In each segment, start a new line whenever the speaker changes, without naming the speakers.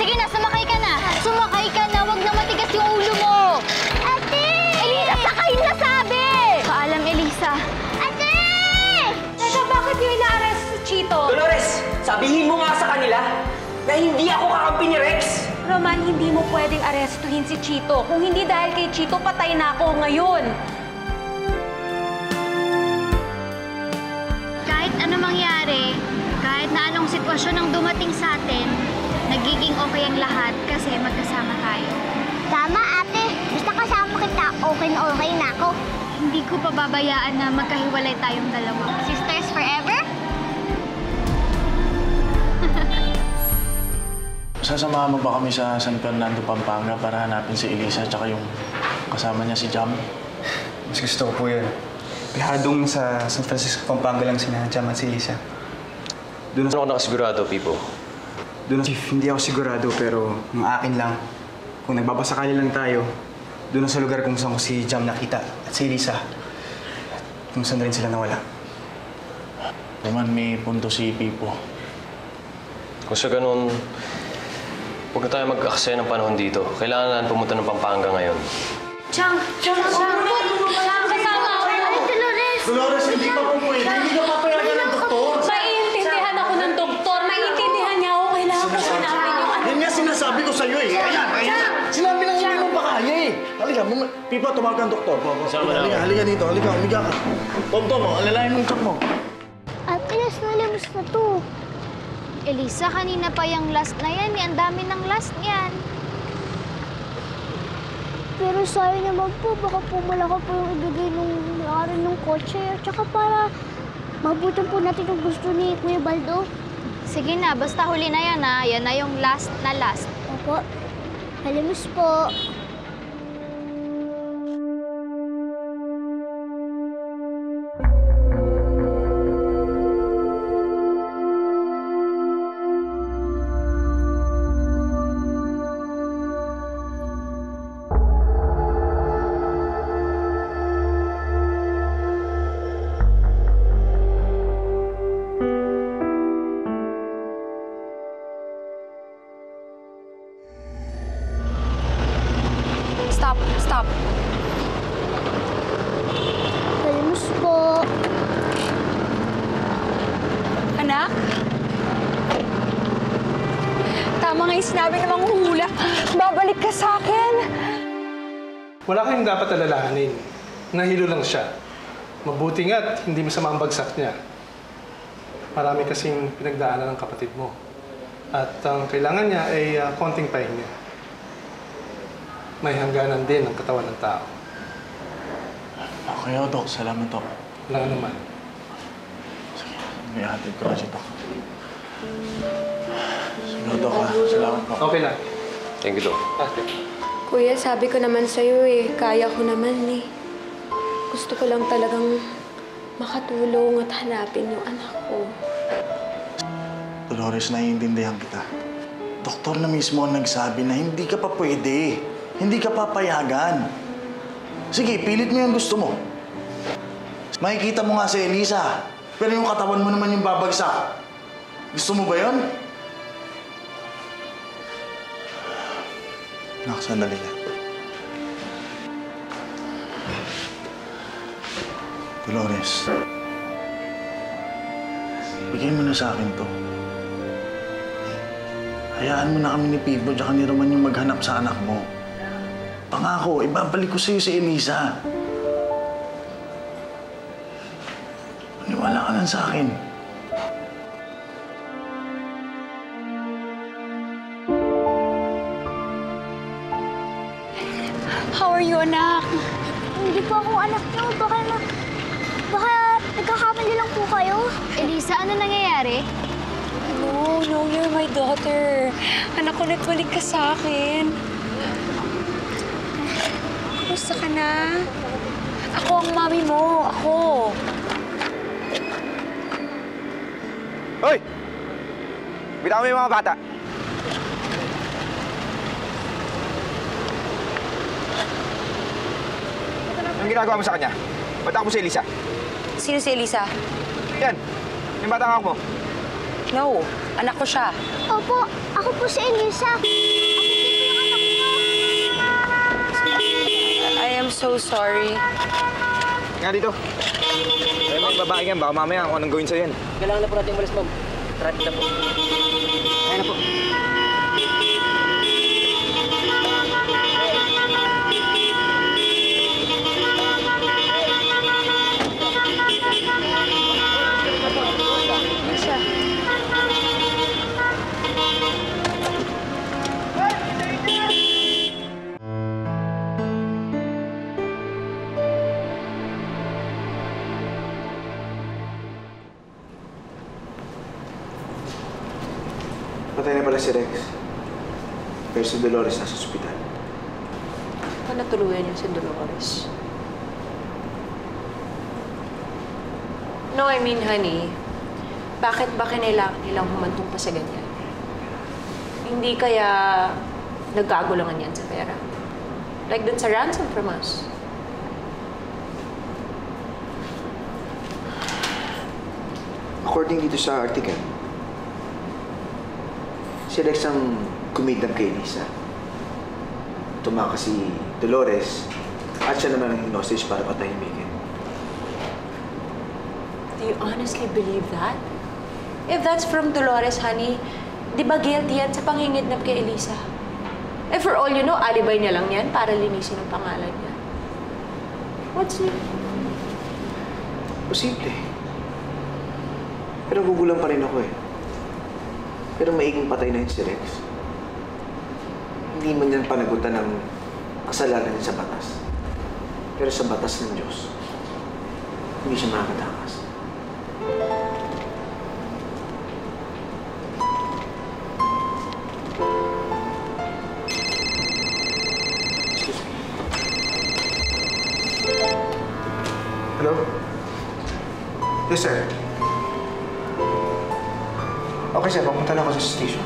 Sige na, sumakay ka na. Sumakay ka na, wag na matigas yung ulo mo. Ate! Elisa, sakay na sabi! Paalam, Elisa. Ate!
Teka, bakit yung ina-arrest si Chito?
Dolores, sabihin mo nga sa kanila na hindi ako kakampi ni Rex.
Roman, hindi mo pwedeng arestuhin si Chito. Kung hindi dahil kay Chito, patay na ako ngayon.
Kahit ano mangyari, kahit na anong sitwasyon ang dumating sa atin, nagiging okay ang lahat kasi magkasama tayo. Tama, ate. Basta kasama kita, okay na okay na ako. Hindi ko pababayaan na magkahiwalay tayong dalawa. Sisters forever?
Sasamahan mo ba kami sa San Fernando, Pampanga para hanapin si Elisa tsaka yung kasama niya si Jam?
Mas gusto ko po yun. Pihadong sa San Francisco, Pampanga lang sina Jam at si Elisa.
Doon ako nakasigurado, Pipo.
Doon, Chief, hindi ako sigurado pero ng akin lang. Kung nagbabasakali lang tayo, doon sa lugar kung saan ko si Jam nakita at si Elisa. At kung saan rin sila nawala.
Naman may punto si Pipo.
Kung sa ganun, huwag na tayo mag-aksaya ng panahon dito. Kailangan na pumunta ng Pampanga ngayon.
Chang! Kasama ako!
Ay, Dolores!
Dolores, hindi pa po pwede. Hindi ka papayagan ng doktor.
Maiintindihan ako ng doktor. Maiintindihan niya ako. Kailangan ko hanapin yung ano.
Yan nga sinasabi ko sa'yo eh. Ayan. Sinabi lang hindi mo pa kaya eh. Halika, Pipo, tumawag kang doktor. Halika dito. Halika, umiga ka. Tom, alalayan mo yung chok mo.
Ate, last na limos na to. Elisa, kanina pa yung last na yan. Ang dami ng last niyan. Pero sayang naman po, baka po malaki po yung ibigay nung may-ari ng kotse. At saka para mabutan po natin yung gusto ni Kuya Baldo. Sige na, basta huli na yan ha. Yan na yung last na last. Opo. Halimos po.
Stop.
Halimos po.
Anak? Tama nga yung sinabi ng manghuhula. Babalik ka sa akin.
Wala kayong dapat alalahanin. Nahilo lang siya. Mabuti nga't hindi masama ang bagsak niya. Marami kasing pinagdaanan ng kapatid mo. At ang kailangan niya ay konting pahinga. May hangganan din ang katawan ng tao.
Okay, Dok. Salamat, Dok.
Wala naman.
Sige, may hatid ko na si Dok. Sige, Dok, ha. Salamat po.
Okay lang.
Thank you, Doc.
Kuya, sabi ko naman sa'yo eh, kaya ko naman eh. Gusto ko lang talagang makatulong at hanapin yung anak ko.
Dolores, naiintindihan kita. Doktor na mismo ang nagsabi na hindi ka pa pwede. Hindi ka papayagan. Sige, pilit mo yung gusto mo. Makikita mo nga si Elisa. Pero yung katawan mo naman yung babagsak. Gusto mo ba yun? Nak, sandali lang. Dolores, bigay mo na sa akin to. Hayaan mo na kami ni Pipo at ni Roman yung maghanap sa anak mo. Pangako, ibabalik ko sa'yo si Elisa. Maniwala ka lang sa akin.
How are you, anak?
Hindi po ako anak niyo. Baka nagkakamali lang po kayo. Elisa, ano nangyayari?
No, you're my daughter. Anak, ulit-ulit ka sa akin. Kumusta ka na? Ako ang mami mo. Ako.
Hoy! Bitawan mo yung mga bata. Anong ginagawa mo sa kanya? Ba't ako mo si Elisa?
Sino si Elisa?
Yan, yung batang ako mo.
No, anak ko siya.
Opo, ako po si Elisa. Ako po yung anak niyo.
I am so sorry.
Nga dito. Ay, may babae yan. Baka mamaya kung anong gawin sa'yo yan.
Kailangan na po natin umalis, ma'am. Traffic na po. Kaya na po.
Patay na pala si Rex. Pero si Dolores nasa ospital.
Paano natuluyan yung si Dolores? No, I mean, honey, bakit ba kinailangan nilang humantong pa sa ganyan? Hindi kaya nagkagulangan yan sa pera? Like dun sa ransom from us.
According dito sa article, si Rex ang kumidnap kay Elisa. Tumakas si Dolores at siya naman ang hostage para patahimikin.
Do you honestly believe that? If that's from Dolores, honey, di ba guilty yan sa panghingidnap kay Elisa? Eh, for all you know, alibay niya lang yan para linisin ang pangalan niya. What's it?
Posible. Pero gugulang pa rin ako eh. Pero maiging patay na yun si Rex. Hindi man yan panagutan ng kasalanan sa batas. Pero sa batas ng Diyos, hindi siya makakatakas. Hello? Yes, sir. Okay, sir. Papunta na ako sa station.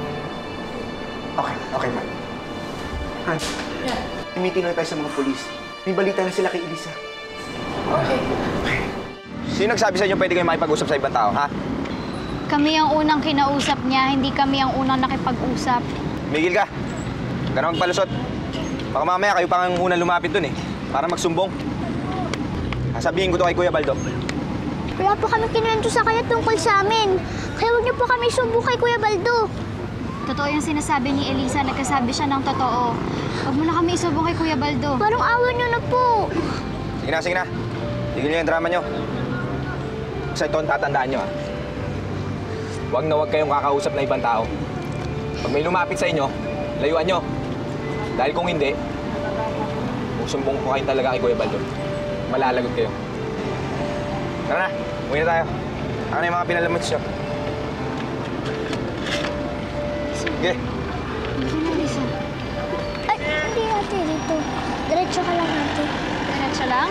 Okay, ma'am. Han, may meeting lang tayo sa mga polis. May balita na sila kay Elisa.
Okay.
Sino nagsabi sa inyo pwede kayo makipag-usap sa ibang tao, ha?
Kami ang unang kinausap niya, hindi kami ang unang nakipag-usap.
Migil ka. Huwag ka na magpalusot. Baka mamaya kayo pa ang unang lumapit dun eh. Para magsumbong. Sabihin ko to kay Kuya Baldo.
Wala po kami kinuwento sa kanya tungkol sa amin. Kaya huwag niyo po kami sumbong kay Kuya Baldo. Totoo yung sinasabi ni Elisa, nagkasabi siya ng totoo. Huwag mo na kami isumbong kay Kuya Baldo. Parang awan niyo na po.
Sige na. Tigil niyo yung drama niyo. Kasi ito ang tatandaan niyo, ha? Huwag na huwag kayong kakausap na ibang tao. Pag may lumapit sa inyo, layuan niyo. Dahil kung hindi, sumbong ko kayo talaga kay Kuya Baldo. Malalagot kayo. Tara na, uwi na tayo. Ako na yung mga pinalamuts niyo. Sige.
Elisa. Ay, hindi ate dito. Diretso ka lang ate. Diretso lang?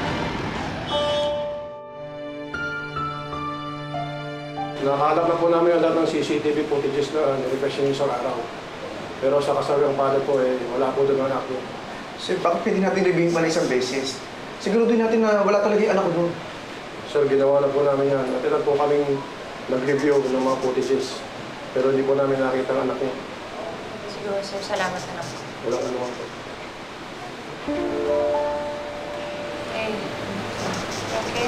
Nakahanap na po namin ang lahat ng CCTV footages na nirefresh niyo isang araw. Pero sa kasabiang palad po, wala po doon ang anak niyo.
Sir, bakit pwede natin reviewin pa na isang beses? Siguraduhin natin na wala talaga yung anak ko doon.
Sir, ginawa na po namin yan. At po kaming nag-review ng mga footages. Pero hindi po namin nakita ang anak niyo.
Siguro, sir. Salamat na lang.
Wala ka naman po.
Hey. Okay?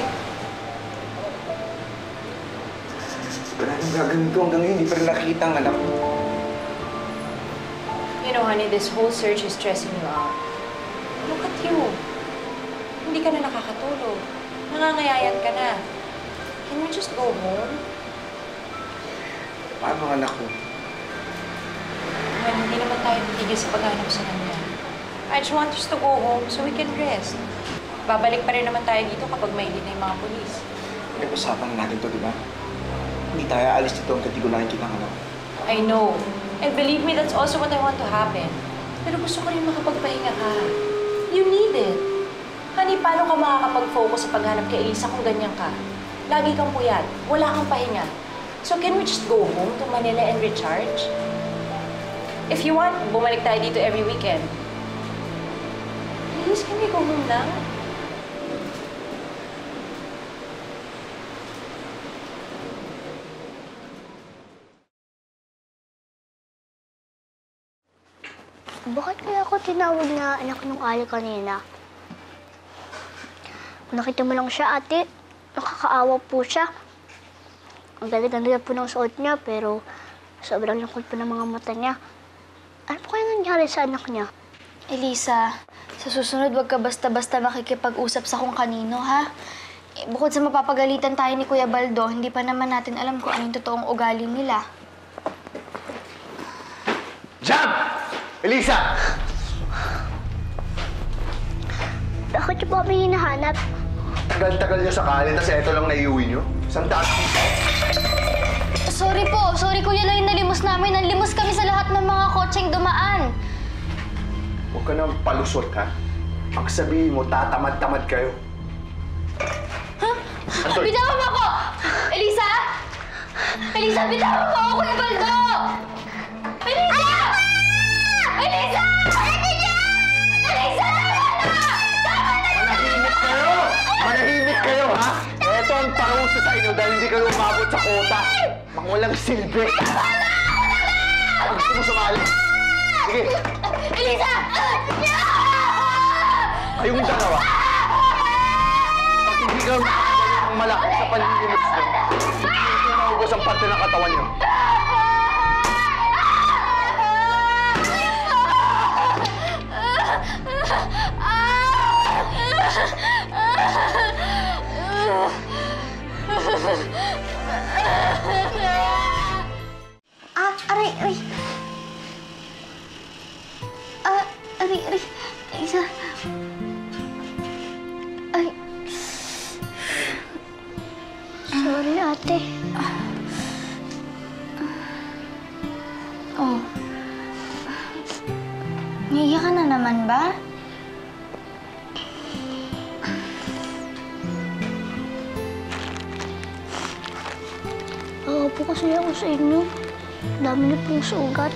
Wala nang gagawin ko hanggang ngayon, hindi pa rin nakikita ang anak ko.
You know, honey, this whole search is stressing you out. Look at you. Hindi ka na nakakatulog. Nangangayayat ka na. Can we just go home?
Paano ang anak ko?
Well, hindi naman tayo titigil sa paghanap sa kanya. I just want us to go home so we can rest. Babalik pa rin naman tayo dito kapag mailin na yung mga polis.
Pag-usapan natin to, di ba? Hindi tayo aalis dito hanggang di ko nakikita ang anak ko.
I know. And believe me, that's also what I want to happen. Pero gusto ko rin makapagpahinga ka. You need it. Honey, paano ka makakapag-focus sa paghanap kay Elisa kung ganyan ka? Lagi kang puyat. Wala kang pahinga. So can we just go home to Manila and recharge? If you want, bumalik tayo dito every weekend. Please, can we go home now?
Bakit kaya ako tinawag na anak ng Ali kanina? Kung nakita mo lang siya, ate, nakakaawa po siya. Ang ganda-ganda po ng suot niya, pero sobrang lungkot po ng mga mata niya. Ano po kaya nangyari sa anak niya?
Elisa, sa susunod wag ka basta-basta makikipag-usap sa kung kanino, ha? Bukod sa mapapagalitan tayo ni Kuya Baldo, hindi pa naman natin alam kung anong totoong ugali nila.
Jam! Elisa!
Bakit niyo po kami hinahanap?
Tagal-tagal niyo sa kali, tapos eto lang naiuwi niyo. Sandaan.
Sorry po. Sorry, Kuya, lang yung nalimos namin. Nalimos kami sa lahat ng mga kotseng dumaan.
Huwag ka nang palusot, ha? Pag sabihin mo, tatamad-tamad kayo.
Ha?
Antoy!
Bitawan mo ako! Elisa! Elisa, bitawan mo ako, Kuya Baldo! Elisa! Elisa! Elisa!
Manahimik kayo! Manahimik kayo, ha? Eto ang parusa sa inyo dahil hindi kayo umabot sa kota. Mga walang silbi. Ang gusto mo sumali? Sige.
Elisa!
Kayong dalawa. Pag hindi kayo nakakagawa ng malaki sa panlilimos nyo, hindi maubos ang parte ng katawan nyo.
Aray, aray. Aray. Isa. Ay. Sorry, ate.
Oh. Naiiyak ka na naman ba?
Oo po kasi ako sa inyo. Dami na pong sugat.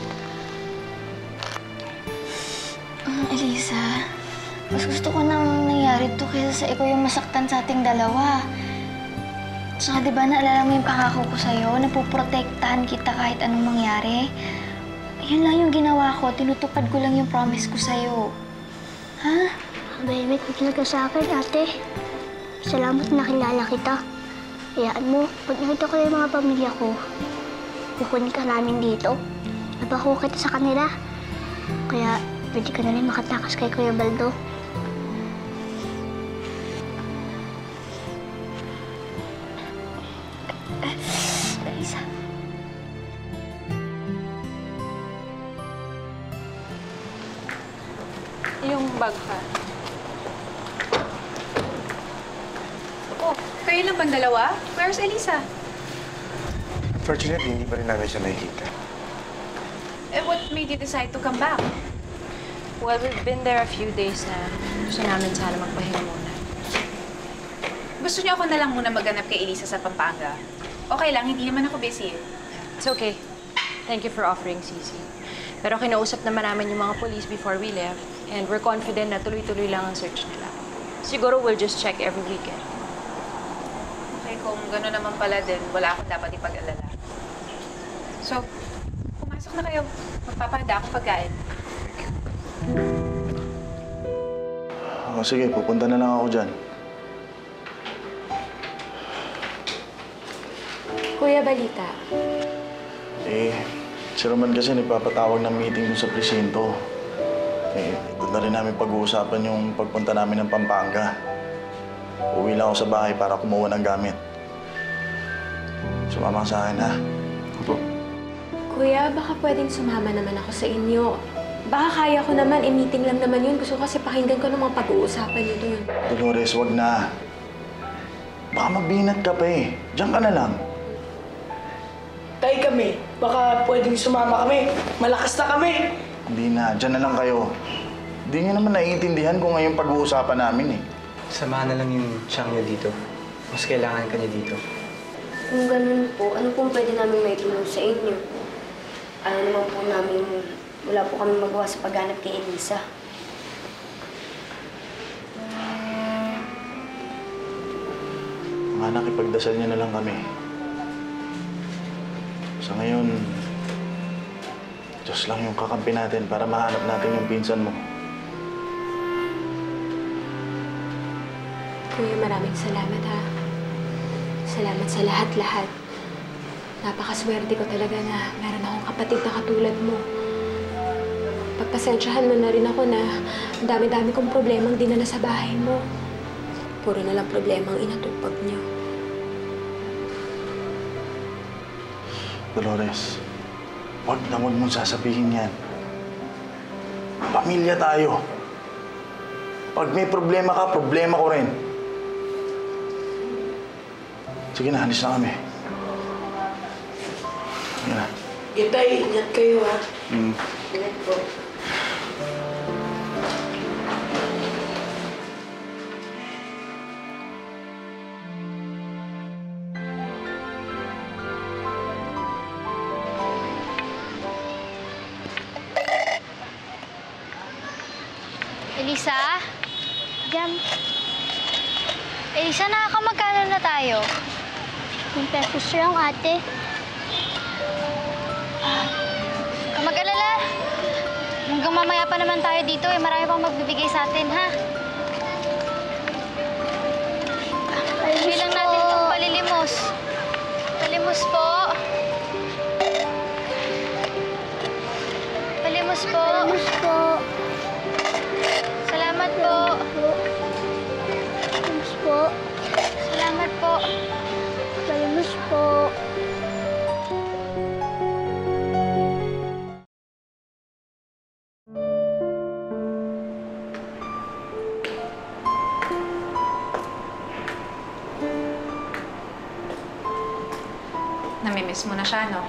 Elisa, mas gusto ko nang nangyari to kaysa sa ikaw yung masaktan sa ating dalawa. Tsaka di ba naalala mo yung pangako ko sa'yo na puprotektahan kita kahit anong mangyari? Yun lang yung ginawa ko. Tinutupad ko lang yung promise ko sa'yo. Ha?
Mahimik mo talaga sa akin, ate. Salamat na nakilala kita. Hayaan mo, pag nakita ko yung mga pamilya ko, kukunin ka namin dito. Napako kita sa kanila. Kaya, pwede ka na rin makatakas kay Kuya Baldo.
Elisa.
Yung bag ka. Oh, kayo lang bang dalawa? Where's Elisa?
Fortunately, hindi pa rin namin siya nakikita.
Eh, what made you decide to come back? Well, we've been there a few days na. Gusto namin sana magpahinga muna.
Gusto niyo ako na lang muna maghanap kay Elisa sa Pampanga. Okay lang, hindi naman ako busy.
It's okay. Thank you for offering, Cici. Pero kinausap naman namin yung mga police before we left. And we're confident na tuloy-tuloy lang ang search nila. Siguro we'll just check every weekend.
Okay, kung gano'n naman pala din, wala akong dapat ipag-alala. So, pumasok na kayo. Magpapahanda akong pagkain.
O sige, pupunta na lang ako dyan.
Kuya, balita.
Si Roman kasi nagpapatawag ng meeting dun sa presinto. Doon na rin namin pag-uusapan yung pagpunta namin ng Pampanga. Uwi lang ako sa bahay para kumuha ng gamit. Sumama ka sa akin, ha? Opo.
Kuya, baka pwedeng sumama naman ako sa inyo. Baka kaya ko naman, meeting lang naman yun. Gusto ko kasi pakinggan ko ng mga pag-uusapan niyo dun.
Dolores, wag na. Baka mabinat ka pa eh. Diyan ka na lang.
Tay kami, baka pwedeng sumama kami. Malakas na kami.
Hindi na, diyan na lang kayo. Hindi niyo naman naiintindihan kung ngayong pag-uusapan namin eh.
Samahan na lang yung siyang niya dito. Mas kailangan ka niya dito.
Kung ganun po, ano pong pwede namin maitulong sa inyo? Ano naman po namin, wala po kami magawa sa paghanap kay Elisa.
Mga anak, ipagdasal niyo na lang kami. Sa ngayon, Diyos lang yung kakampi natin para mahanap natin yung pinsan mo.
Kuya, maraming salamat ha. Salamat sa lahat-lahat. Napakaswerte ko talaga na meron akong kapatid na katulad mo. Pagpasensyahan mo na rin ako na ang dami-dami kong problemang dinala sa bahay mo. Puro na lang problemang inatupag niyo.
Dolores, huwag mong sasabihin yan. Pamilya tayo. Pag may problema ka, problema ko rin. Sige na, alis na kami. Sige na.
Tay, ingat kayo ha.
Ingat po.
Elisa? Jam. Elisa, nakakamagkano na tayo?
10 pesos lang, ate.
Kung mag-alala. Hanggang mamaya pa naman tayo dito eh. Marami pang magbibigay sa atin, ha? Bilang natin itong palilimos. Palimos po. Palimos po.
Palimos po.
Salamat po.
Palimos po.
Salamat po.
Palimos po.
Namimiss mo na siya, no?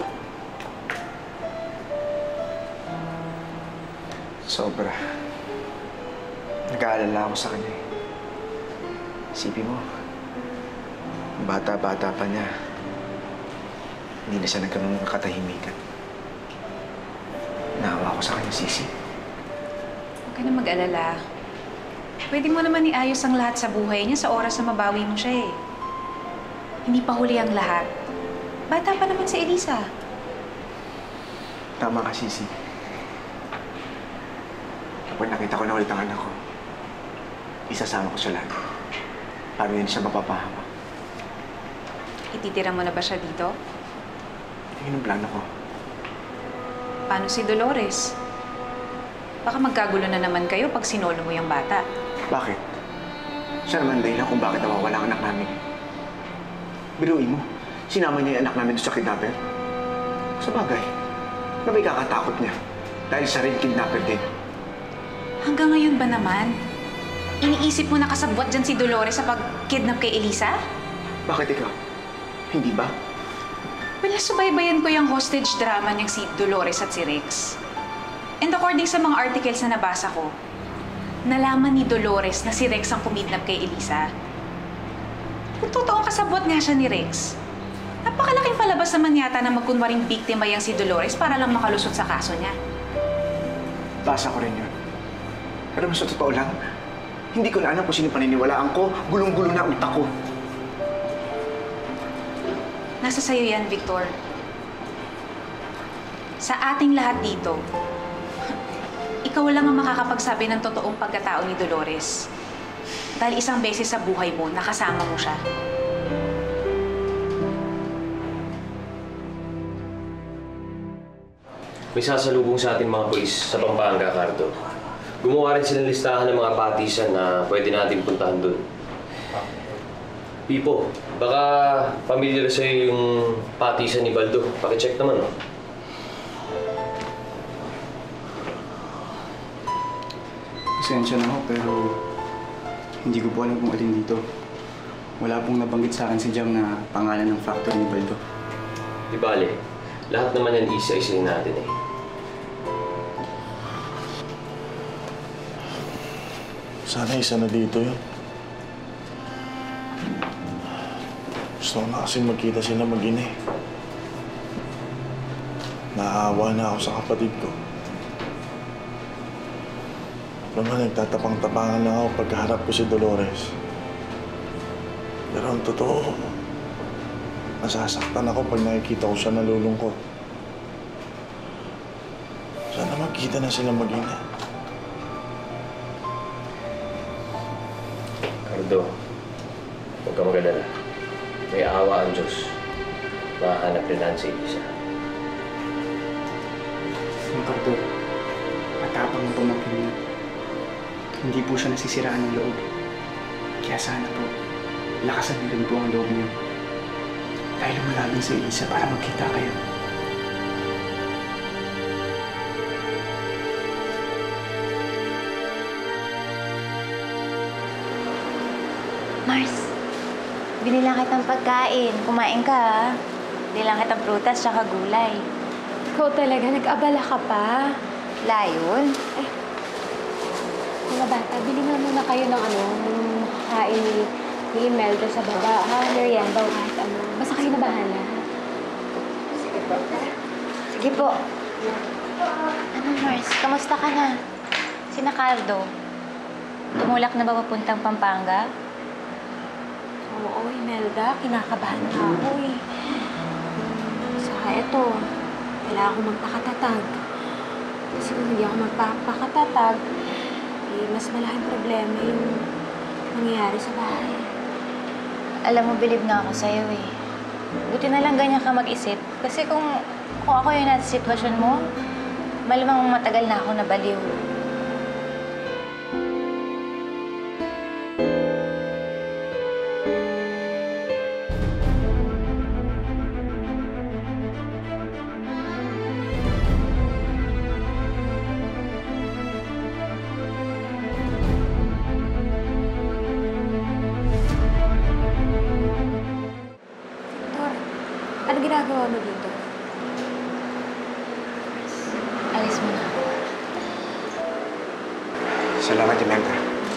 Sobra. Nag-aalala ako sa kanya. Isipin mo, bata-bata pa niya. Hindi na siya nagkaroon ng katahimikan. Naawa ko sa kanya, Sisi.
Huwag ka na mag-alala. Pwede mo naman iayos ang lahat sa buhay niya sa oras na mabawi mo siya eh. Hindi pa huli ang lahat. Bata pa naman si Elisa.
Tama ka, Sisi. Kapag nakita ko na ulit ang anak ko, isasama ko siya lahat. Para hindi siya mapapahawa.
Ititira mo na ba siya dito?
Yun ang plano ko.
Paano si Dolores? Baka magkagulo na naman kayo pag sinolo mo yung bata.
Bakit? Siya naman dahilan kung bakit nawawala ang anak namin. Biruin mo, sinama niya yung anak namin sa kidnapper. Sa bagay, na may kakatakot niya. Dahil siya rin kidnapper din.
Hanggang ngayon ba naman? Iniisip mo na kasabwat dyan si Dolores sa pag-kidnap kay Elisa?
Bakit ikaw? Hindi ba?
Wala, subaybayan ko yung hostage drama niyang si Dolores at si Rex. And according sa mga articles na nabasa ko, nalaman ni Dolores na si Rex ang kumidnap kay Elisa. Kung totoong kasabwat nga siya ni Rex, napakalaking palabas naman yata na magkunwaring biktima yang si Dolores para lang makalusot sa kaso niya.
Basa ko rin yun. Pero mas sa totoo lang, hindi ko na alam kung sino paniniwalaan ko. Gulong-gulo na utak ko.
Nasa sayo yan, Victor. Sa ating lahat dito, ikaw lang ang makakapagsabi ng totoong pagkatao ni Dolores. Dahil isang beses sa buhay mo, nakasama mo siya.
May sasalubong sa ating mga pulis sa Pampanga, Cardo. Gumawa rin silang listahan ng mga patisan na pwede natin puntahan doon. Pipo, baka familiar sa'yo yung patisan ni Baldo. Pakicheck naman, no?
Pasensya na ho, pero hindi ko po alam kung alin dito. Wala pong nabanggit sa akin si Jam na pangalan ng factory ni Baldo.
Di bale, lahat naman yan isa-isayin natin eh.
Sana isa na dito yun. Gusto ko na kasi magkita sila mag-ina eh. Naawa na ako sa kapatid ko. Naman nagtatapang-tapangan lang ako pagkaharap ko si Dolores. Pero ang totoo, nasasaktan ako pag nakikita ko siya nalulungkot. Magkita na sila mag-ina.
Cardo, huwag ka mag-alala. May awa ang Diyos. Mahanap rin natin si Elisa.
Ang Cardo, matapang ang pamangkin niya. Hindi po siya nasisiraan ng loob. Kaya sana po, lakasan niyo rin po ang loob niyo. Dahil lumalaban sa Elisa para magkita kayo.
Mars, binila kitang pagkain. Kumain ka, ha? Bilang kitang prutas tsaka gulay.
Ikaw talaga, nag-abala ka pa.
Layon?
Eh, mga bata, bili nga muna kayo ng ng kain ni Imelda sa baba, ha? Merienda o kahit ano. Basta kayo na bahala.
Sige po. Sige po. Ano, Mars? Kamusta ka na? Sina Cardo? Tumulak na ba papuntang Pampanga?
Oo, Imelda, kinakabahan na ako eh. Saka eto, kailangan ko magpakatatag. Kasi kung hindi ako magpakatatag, eh, mas malaking problema yung mangyayari sa bahay.
Alam mo, bilib nga ako sa'yo eh. Buti na lang ganyan ka mag-isip. Kasi kung ako yung nasa sitwasyon mo, malamang matagal na ako nabaliw.
Ano ginagawa mo dito?
Alis mo na.
Salamat, Imelda.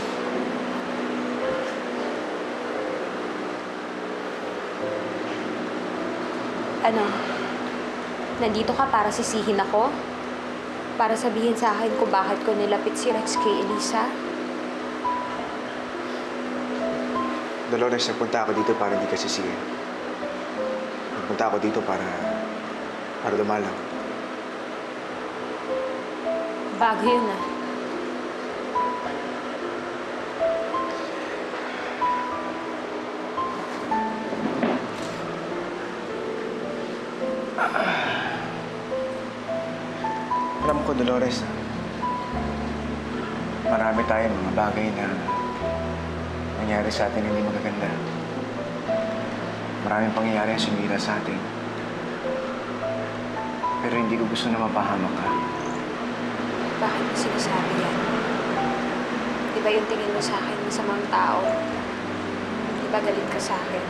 Ano? Nandito ka para sisihin ako? Para sabihin sa akin kung bakit ko nilapit si Rex kay Elisa?
Dolores, nagpunta ako dito para hindi ka sisihin. Nagpunta ako dito para dumalaw.
Bago yun ah.
Alam ko, Dolores, marami tayong mga bagay na nangyari sa atin hindi magaganda. Maraming pangyayari ang sumira sa atin. Pero hindi ko gusto na mapahamak ka.
Bakit mo sinasabi yan? Di ba yung tingin mo sa akin masamang tao? Di ba galit ka sa akin?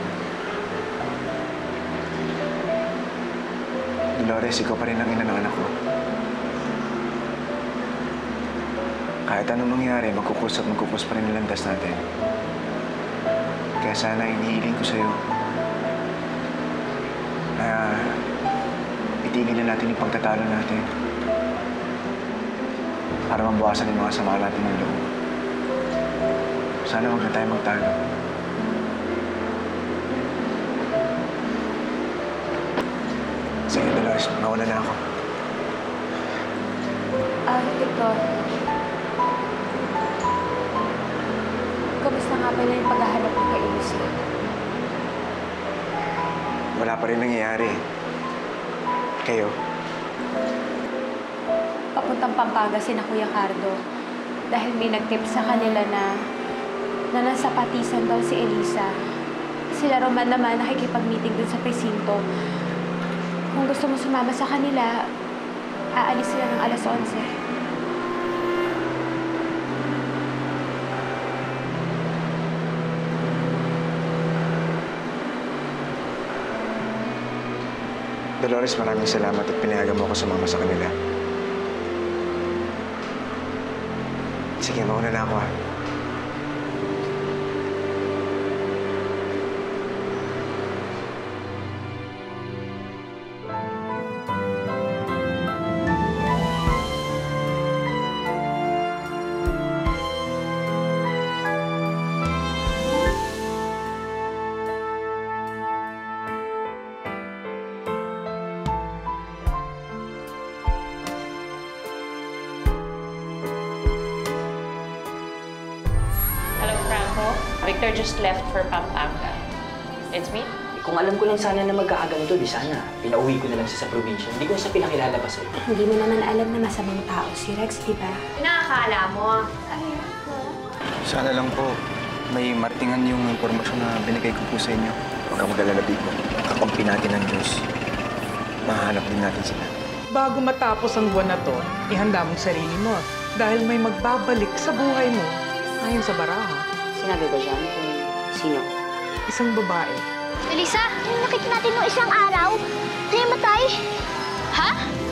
Dolores, ikaw pa rin ang ina ng anak ko. Kahit anong mangyari, magkukus pa rin ang landas natin. Kaya sana inihiling ko sa'yo na itigil na natin yung pagtatalo natin para mabawasan yung mga sama natin ng loob. Sana huwag na tayo magtalo. Sige, Dolores, mauna na ako.
Victor. Kamusta nga pala yung paghahanap mo kay Elisa?
Wala pa rin nangyayari. Kayo?
Papuntang Pampanga si na Kuya Cardo dahil may nag-tip sa kanila na nasa patisan daw si Elisa. Sila Roman naman nakikipag-meeting dun sa presinto. Kung gusto mo sumama sa kanila, aalis sila ng alas 11.
Dolores, maraming salamat at pinayagan mo ako sumama sa kanila. Sige, mauna na ako ha.
Victor just left for Pampanga. It's me?
Kung alam ko lang sana na magkakaganito, di sana. Pinauwi ko na lang siya sa probinsya. Hindi ko sa pinakilalabas sa'yo.
Hindi mo naman alam na masamang tao si Rex, di ba?
Nakakala mo.
Sana lang po may martingan yung impormasyon na binigay ko po sa inyo. Huwag kang mag-alala, Biko. Kakampi natin ng Diyos. Mahanap din natin sila.
Bago matapos ang buwan na to, ihanda mong sarili mo. Dahil may magbabalik sa buhay mo ayon sa baraha.
Sinabi ba dyan kung sino?
Isang babae.
Elisa, yung nakita natin noong isang araw, namatay. Ha?